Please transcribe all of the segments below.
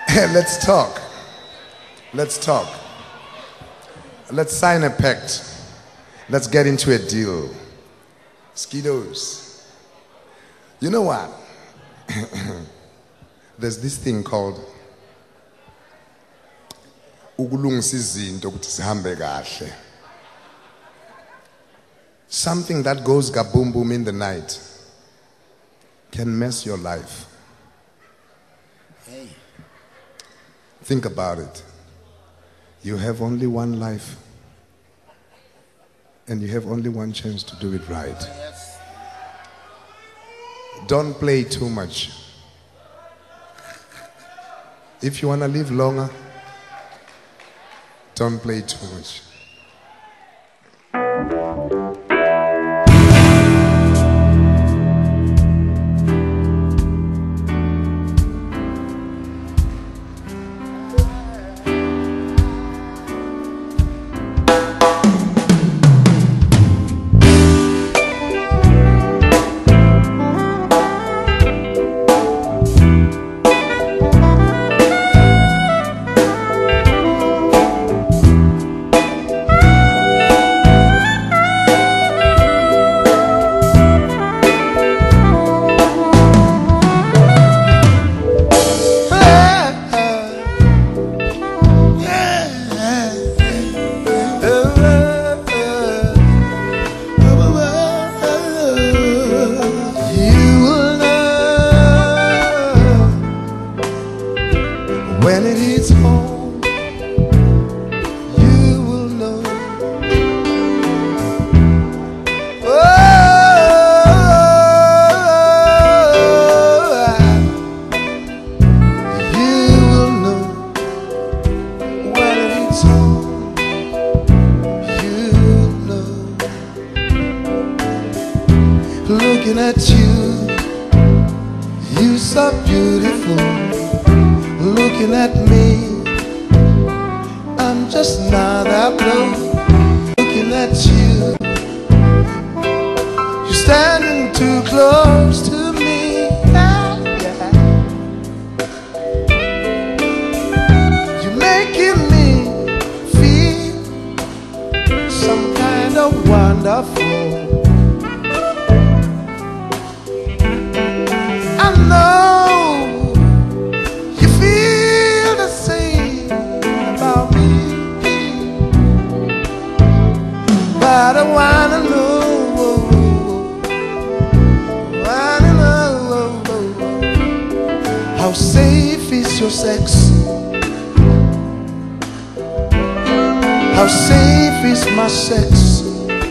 Let's talk. Let's talk. Let's sign a pact. Let's get into a deal. Skidos. You know what? There's this thing called something that goes kaboom boom in the night can mess your life. Hey. Think about it. You have only one life, and you have only one chance to do it right. Yes. Don't play too much. If you want to live longer, don't play too much. When it hits home, you will know. Oh, you will know. When it hits home, you will know. Looking at you, you so beautiful. Looking at me, I'm just another blow. Looking at you, you're standing too close to me. Yeah. You're making me feel some kind of wonderful. I know but I wanna know, how safe is your sex? How safe is my sex?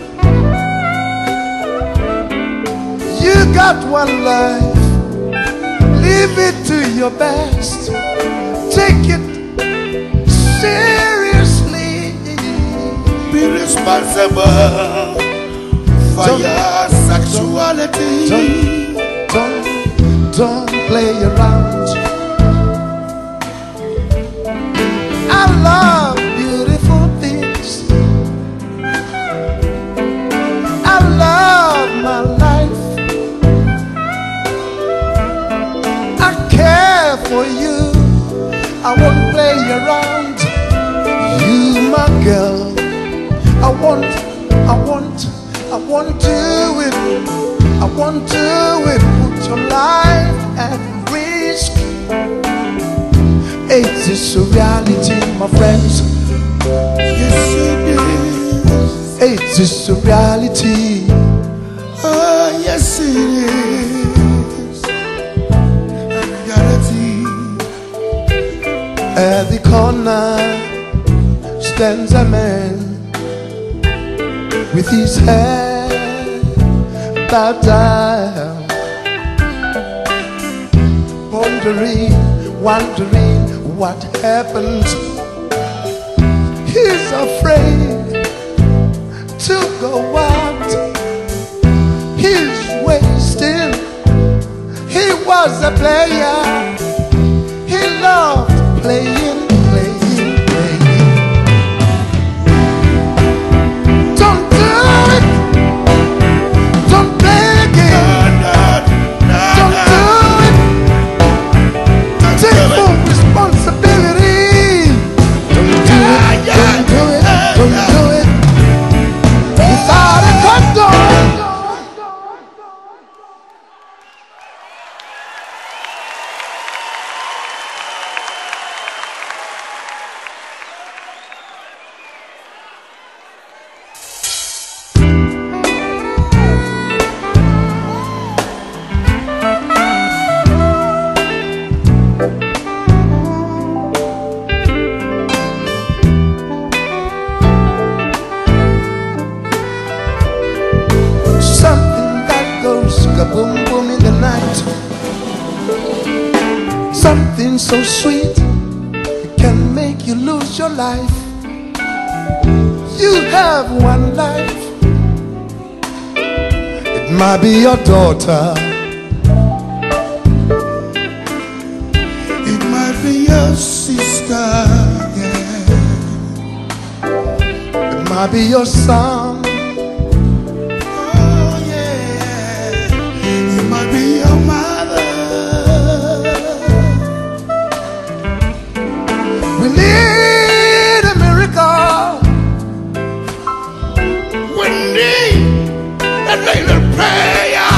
You got one life, live it to your best. Take it seriously. Be responsible for your sexuality. Don't play around. I love beautiful things. I love my life. I care for you. I won't play around. You, my girl. I want to it. I want to it. Put your life at risk. It is a reality, my friends. Yes, it is. It is a reality. Oh, yes, it is. A reality. At the corner stands a man with his head bowed down, wondering what happened. He's afraid to go out. He's wasting. He was a player. He loved playing. Take full responsibility. something so sweet, it can make you lose your life. You have one life. It might be your daughter, it might be your sister, yeah. it might be your son, Oh yeah, it might be your mother. we need a miracle. We need a little prayer,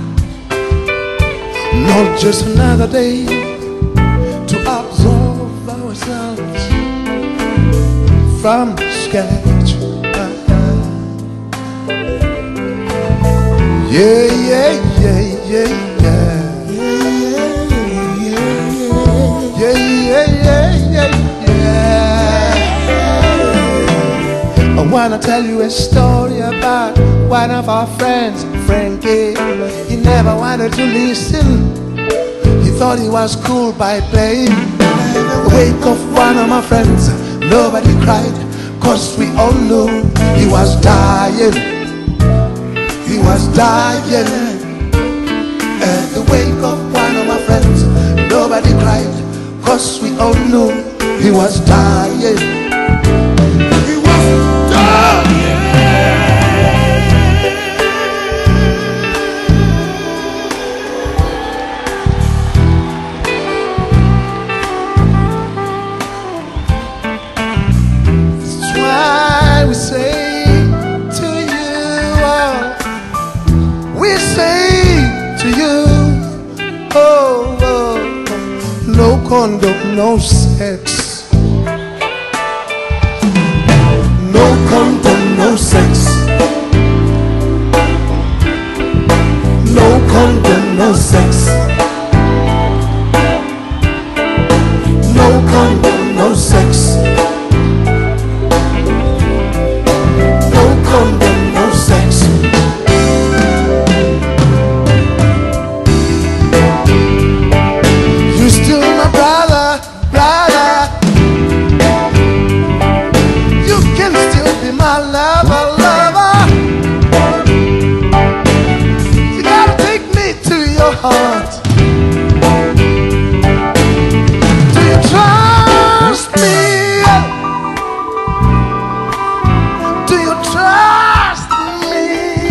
Not just another day to absolve ourselves from scratch. Yeah, yeah, yeah, yeah, yeah. Yeah, yeah, yeah, yeah, yeah. I wanna tell you a story about one of our friends, Frankie. He never wanted to listen. He thought he was cool by playing. The wake of one of my friends, nobody cried, cause we all knew he was dying. He was dying. At the wake of one of my friends, nobody cried, cause we all knew he was dying. he was dying. That's why we say to you, we say to you, oh, oh, no condom, no sex. No condom, no sex. No condom, no sex. No condom, no sex. No condom, no sex. You still my brother, brother. You can still be my lover, lover. You gotta take me to your heart. Do you trust me? Do you trust me?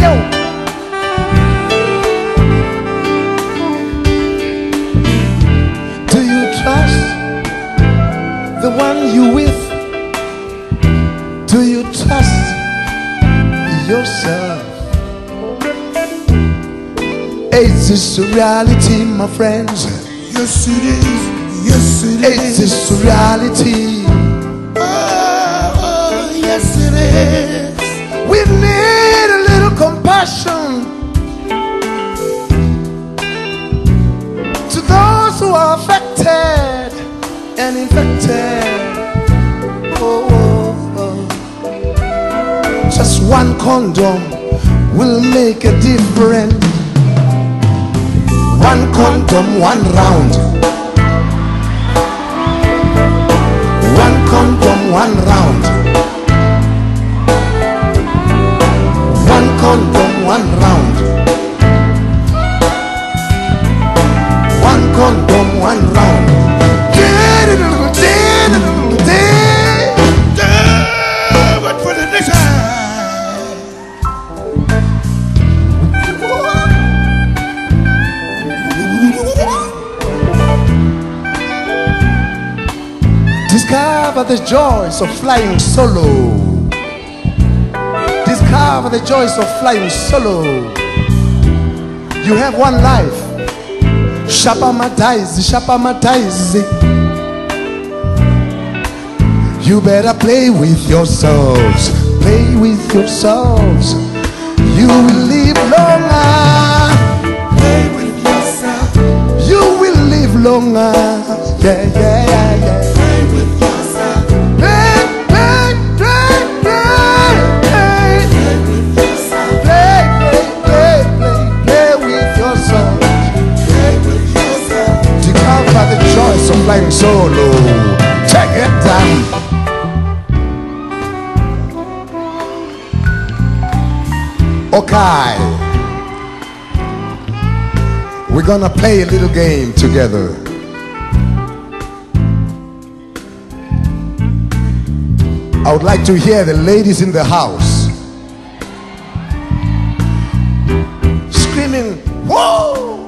Do you trust the one you with? Do you trust yourself? AIDS is a reality, my friends. Yes it is, yes it AIDS is. is a reality. Oh, yes it is. We need a little compassion to those who are affected and infected. Oh, oh, oh. Just one condom will make a difference. One condom, one round. One condom, one round. One condom, one round. One condom, one round. But for the next time. Discover the joys of flying solo. Discover the joys of flying solo. You have one life. Shapamatize, shapamatize. You better play with yourselves. Play with yourselves. You will live longer. Play with yourself. You will live longer. Yeah, yeah, yeah, yeah. Play with yourself. Play, play, play, play, play. Play with yourself. Play, play, play, play, play with yourself. Play with yourself. Discover the joy flying solo. Take it down. Okay. We're gonna play a little game together. I would like to hear the ladies in the house screaming, whoa!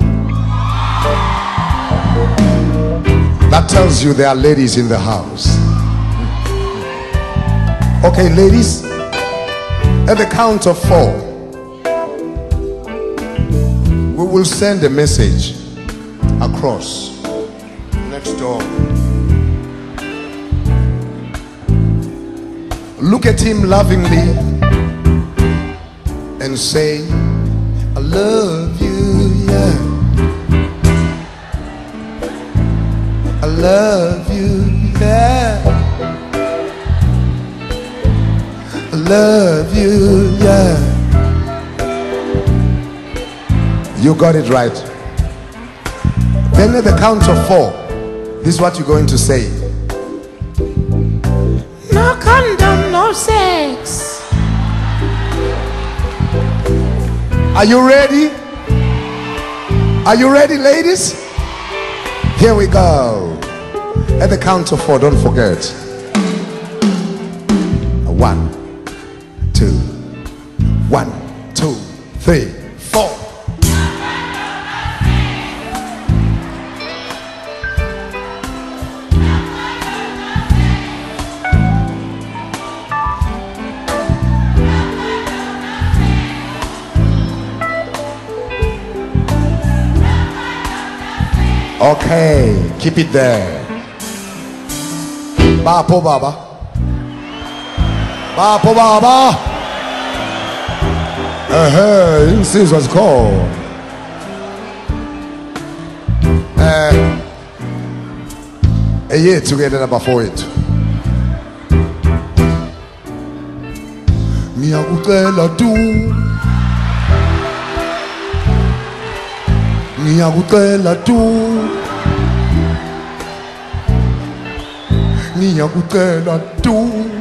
That tells you there are ladies in the house. Okay, ladies, at the count of 4, we will send a message across next door. Look at him lovingly and say, I love you, yeah. I love you, yeah. I love you, yeah. You got it right. Then at the count of 4, this is what you're going to say. No condom, no sex. Are you ready? Are you ready, ladies? Here we go. At the count of 4, don't forget. 1, 2, 1, 2, 3, 4. Okay, keep it there. Bapo baba. Bapo baba. This was called. A year together number 4 it. Ngiyakutela tu. Ngiyakutela tu. Ngiyakutela tu.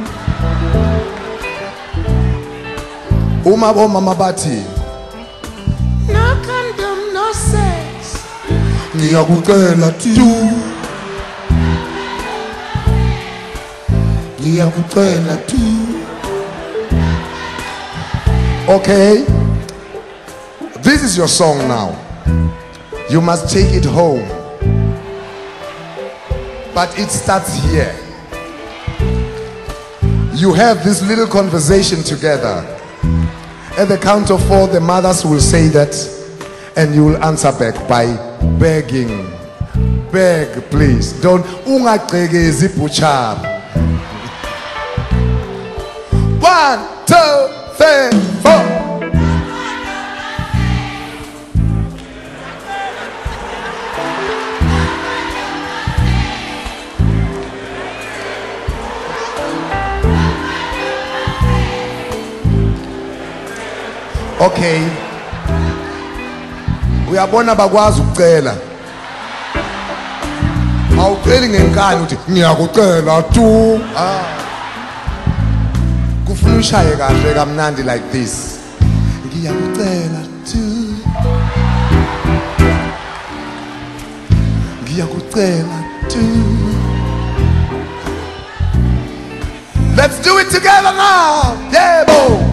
Uma bomama bathi No condom, no sex. ngiyakutela tu. Ngiyakutela tu. Okay, this is your song now. You must take it home, but it starts here. You have this little conversation together. At the count of 4, the mothers will say that, and you will answer back by begging. Beg, please. Don't ungaqhekezi buchaba. 1, 2, 3, 4. Okay, uyabona bakwazi ukucela. Awuceli ngenkani uthi ngiyakucela tu. Kufuna ushaye kahle kamnandi like this. Ngiyakucela tu. Ngiyakucela tu. Let's do it together now. Yeah, boy.